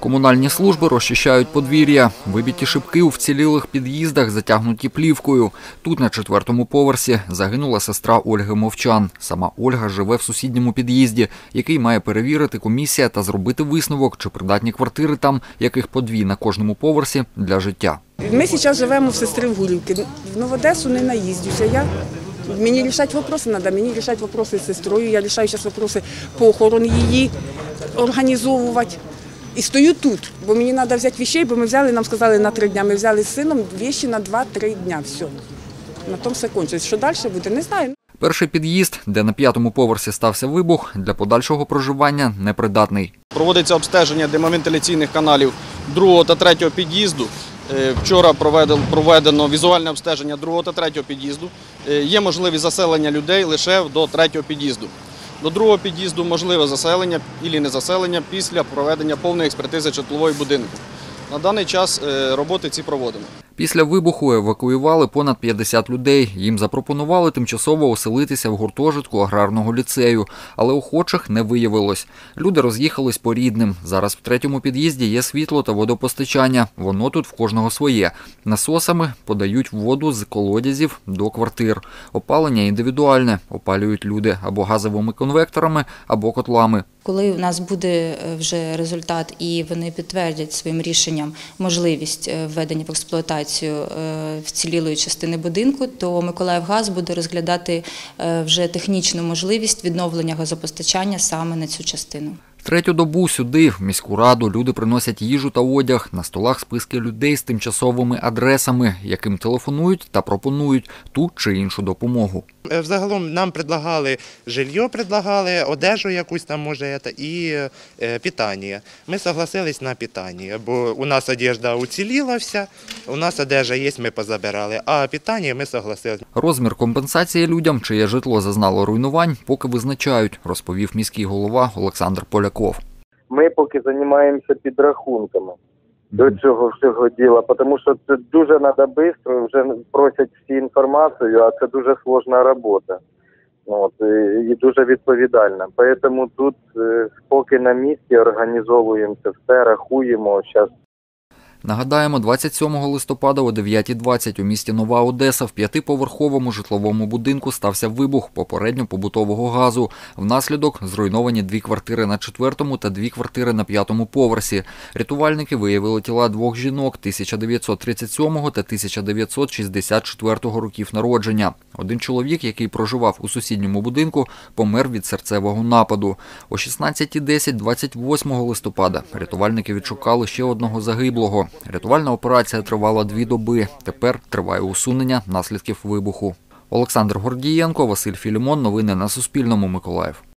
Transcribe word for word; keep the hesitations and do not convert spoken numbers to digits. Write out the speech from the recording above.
Комунальні служби розчищають подвір'я. Вибиті шибки у вцілілих під'їздах затягнуті плівкою. Тут, на четвертому поверсі, загинула сестра Ольги Мовчан. Сама Ольга живе в сусідньому під'їзді, який має перевірити комісія та зробити висновок, чи придатні квартири там, яких по дві на кожному поверсі, для життя. Ми зараз живемо в сестри в Гурівці. В Одесу не наїздюся я. Мені рішати питання треба, мені рішати питання з сестрою, я рішаю зараз питання по охороні її, організовувати. І стою тут, бо мені треба взяти речей, бо ми взяли, нам сказали на три дні, ми взяли з сином речі на два-три дні, все. На тому все кончилось. Що далі буде, не знаю. Перший під'їзд, де на п'ятому поверсі стався вибух, для подальшого проживання непридатний. Проводиться обстеження димовентиляційних каналів другого та третього під'їзду. Вчора проведено візуальне обстеження другого та третього під'їзду. Є можливість заселення людей лише до третього під'їзду. До другого під'їзду можливе заселення або не заселення після проведення повної експертизи житлової будинку. На даний час роботи ці проводимо. Після вибуху евакуювали понад п'ятдесят людей. Їм запропонували тимчасово оселитися в гуртожитку аграрного ліцею, але охочих не виявилось. Люди роз'їхались по рідним. Зараз в третьому під'їзді є світло та водопостачання. Воно тут в кожного своє. Насосами подають воду з колодязів до квартир. Опалення індивідуальне. Опалюють люди або газовими конвекторами, або котлами. Коли у нас буде вже результат і вони підтвердять своїм рішенням можливість введення в експлуатацію вцілілої частини будинку, то Миколаївгаз буде розглядати вже технічну можливість відновлення газопостачання саме на цю частину. Третю добу сюди, в міську раду, люди приносять їжу та одяг. На столах списки людей з тимчасовими адресами, яким телефонують та пропонують ту чи іншу допомогу. Взагалом нам предлагали жилье, предлагали, одежу якусь там, може, і питання. Ми согласились на питання, бо у нас одежда уціліла вся, у нас одежа є, ми позабирали, а питання ми согласились. Розмір компенсації людям, чиє житло зазнало руйнувань, поки визначають, розповів міський голова Олександр Поляков. Ми поки займаємося підрахунками до цього всього діла, тому що це дуже треба швидко, вже просять всі інформацію, а це дуже складна робота. От, і дуже відповідальна. Тому тут поки на місці організовуємо це все, рахуємо. Зараз. Нагадаємо, двадцять сьомого листопада о дев'ятій двадцять у місті Нова Одеса в п'ятиповерховому житловому будинку стався вибух попередньо побутового газу. Внаслідок зруйновані дві квартири на четвертому та дві квартири на п'ятому поверсі. Рятувальники виявили тіла двох жінок тисяча дев'ятсот тридцять сьомого та тисяча дев'ятсот шістдесят четвертого років народження. Один чоловік, який проживав у сусідньому будинку, помер від серцевого нападу. О шістнадцятій десять двадцять восьмого листопада рятувальники відшукали ще одного загиблого. Рятувальна операція тривала дві доби. Тепер триває усунення наслідків вибуху. Олександр Гордієнко, Василь Філімон. Новини на Суспільному. Миколаїв.